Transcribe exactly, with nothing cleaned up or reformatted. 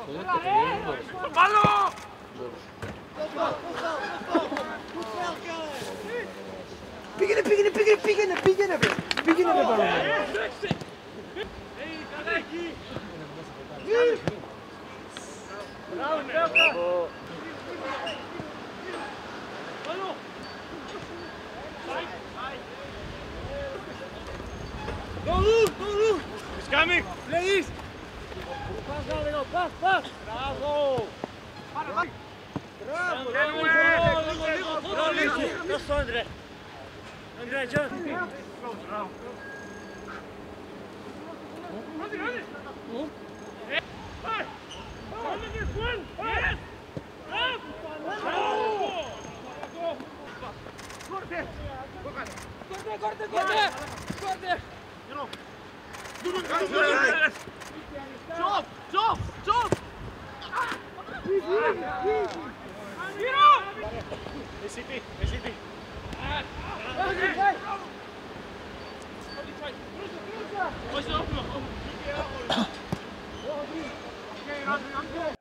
Ballo! Πήγαινε, πήγαινε, πήγαινε, πήγαινε, πήγαινε, πήγαινε με παρόν. Μπράβο, Go, Luke! Go, Luke! He's coming! Please! Pass, Rodrigo! Pass, pass! Bravo! Bravo! Bravo! André! André, jump! Hey! Yes! Corte! Corte, corte, corte! Corte! Chop! Chop! Chop! Mesiti! Mesiti! Open up!